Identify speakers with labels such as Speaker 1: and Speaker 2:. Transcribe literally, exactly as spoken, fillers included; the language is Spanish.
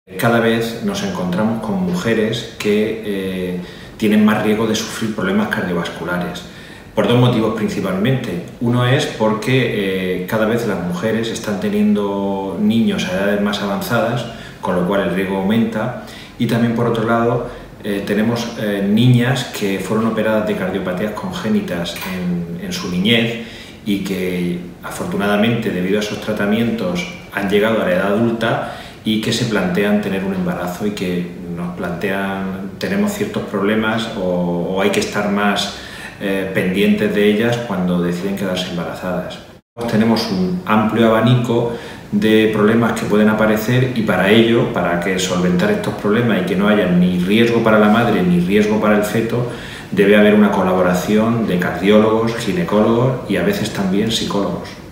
Speaker 1: Cada vez nos encontramos con mujeres que eh, tienen más riesgo de sufrir problemas cardiovasculares, por dos motivos principalmente. Uno es porque eh, cada vez las mujeres están teniendo niños a edades más avanzadas, con lo cual el riesgo aumenta, y también por otro lado eh, tenemos eh, niñas que fueron operadas de cardiopatías congénitas en, en su niñez y que afortunadamente debido a esos tratamientos han llegado a la edad adulta y que se plantean tener un embarazo y que nos plantean, tenemos ciertos problemas o, o hay que estar más eh, pendientes de ellas cuando deciden quedarse embarazadas. Tenemos un amplio abanico de problemas que pueden aparecer y para ello, para que solventar estos problemas y que no haya ni riesgo para la madre ni riesgo para el feto, debe haber una colaboración de cardiólogos, ginecólogos y a veces también psicólogos.